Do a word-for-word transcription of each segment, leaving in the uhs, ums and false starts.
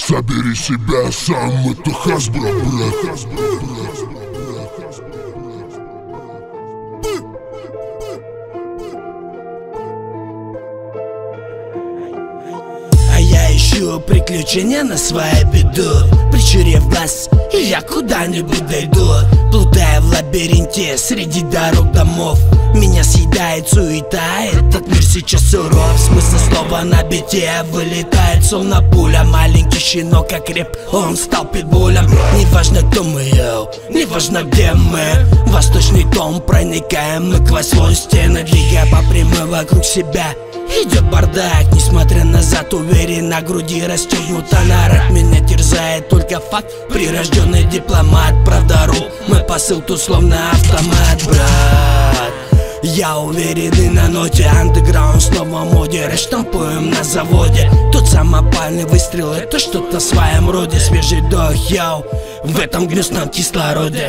Собери себя сам, это Hasbro, брат. А я ищу приключения на свою беду. Прищурив глаз, и я куда-нибудь дойду. Плутая в лабиринте среди дорог, домов. Меня съедает суета, этот мир сейчас суров. Смысл слова на бите вылетает, словно пуля. Маленький щенок окреп, он стал питбулем. Неважно, кто мы, йоу, неважно, где мы. Восточный дом, проникаем мы сквозь свой стены. Двигая по прямой вокруг себя, идет бардак. Несмотря назад, уверен, на груди расстегнута на рэп. Меня терзает только факт, прирожденный дипломат. Правда, ру, мой посыл тут словно автомат, брат. Я уверенный на ноте, андеграунд снова в моде. Раштампуем на заводе, тот самопальный выстрел, это что-то в своем роде. Свежий вдох, йоу, в этом гнусном кислороде.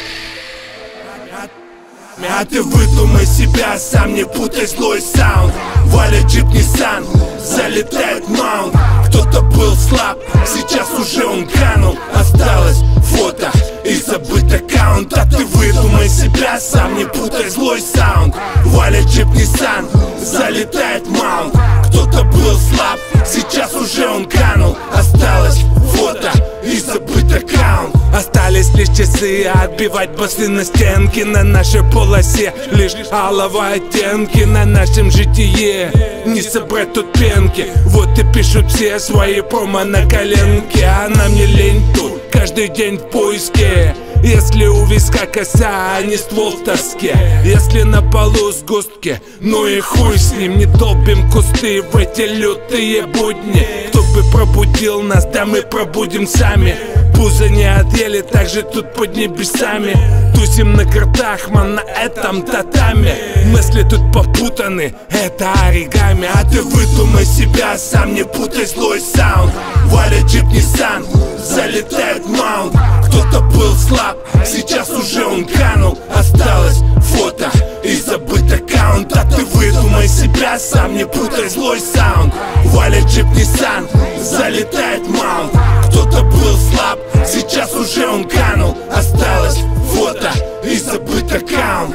А ты выдумай себя сам, не путай злой саунд. Валя джип Nissan, залетает маунт. Кто-то был слаб, сейчас уже он канул. Осталось фото и забыт аккаунт. А ты выдумай себя сам, не путай злой саунд. Валя джип Nissan, залетает маунт. Кто-то был слаб, сейчас уже он канул. Осталось фото и забыт аккаунт. Остались лишь часы, отбивать басы на стенки. На нашей полосе лишь алого оттенки. На нашем житие не собрать тут пенки. Вот и пишут все свои промо на коленке. А нам не лень тут, каждый день в поиске. Если у виска коса, а не ствол в тоске. Если на полу сгустки, ну и хуй с ним. Не долбим кусты в эти лютые будни. Кто бы пробудил нас, да мы пробудим сами. Пузо не отъели, так же тут под небесами. Тусим на картах, ман, на этом татами. Мысли тут попутаны, это оригами. А ты выдумай себя сам, не путай злой саунд. Валя джип Nissan, залетает маунт. Кто-то был слаб, сейчас уже он канул. Осталось фото и забыт аккаунт. А ты выдумай себя сам, не путай злой саунд. Валя джип Nissan, залетает маунт. Кто-то был слаб, сейчас уже он канул. Осталось фото и забыт аккаунт.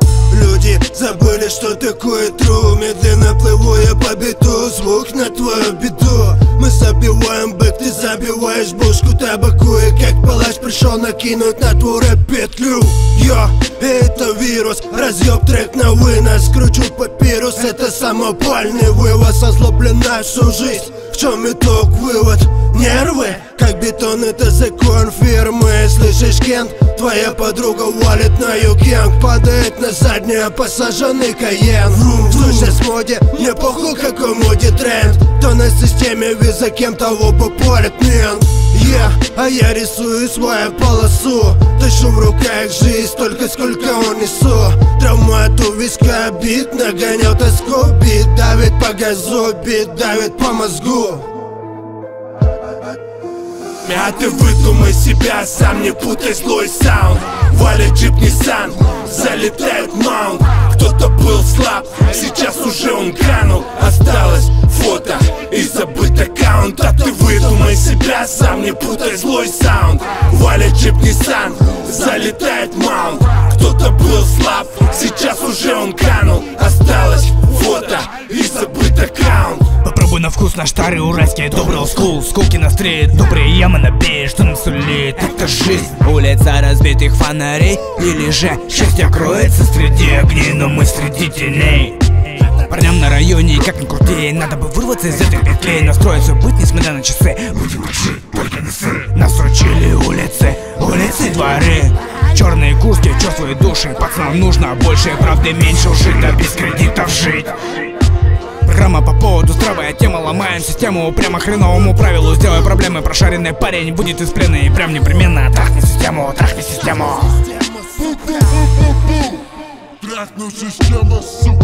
Люди забыли, что такое true. Медленно плыву я по биту, звук на твою беду. Мы забиваем бэк, ты забиваешь бушку табаку. И как палач пришел накинуть на твою рэп петлю. Йо, это вирус, разъеб трек на вынос. Кручу папирус, это самопальный вывоз. Озлоблена всю жизнь, в чем итог, вывод? Нервы, как бетон, это закон фирмы. Слышишь, Кент, твоя подруга валит на юг-янг. Падает на заднее, посаженный Каен. Слушай, с моде, мне похуй, какой моде тренд. То на системе виза кем того попалит мент. Yeah, а я рисую свою полосу. Тащу в руках жизнь столько, сколько унесу. Травма от у виска, бит нагонял тоску. Бит давит по газу, бит давит по мозгу. А ты выдумай себя сам, не путай злой саунд. Валя джип Nissan, залетает маунт. Кто-то был слаб, сейчас уже он канул. Осталось фото и забыт аккаунт. А ты выдумай себя сам, не путай злой саунд. Валя джип Nissan, залетает маунт. Кто-то был слаб, сейчас уже он канул. Осталось фото и забыт аккаунт. Попробуй на вкус наш старый уральский добрый олдскул. Скулки на стрит, добрые ямы на бей, что нам сулит это жизнь. Улица разбитых фонарей, или же счастье кроется среди огней, но мы среди теней. Парням на районе, как ни крути, надо бы вырваться из этих петлей. Настроить все быть, несмотря на часы. Будем жить, только не сыр. Нас учили улицы, улицы, дворы. Черные куски, чувствуют души. Пацанам нужно больше правды, меньше лжи, да без кредитов жить. Программа по поводу здравая тема. Ломаем систему прямо хреновому правилу. Сделай проблемы, прошаренный парень будет из плена. И прям непременно трахни систему, трахни систему. Трахну систему, сука.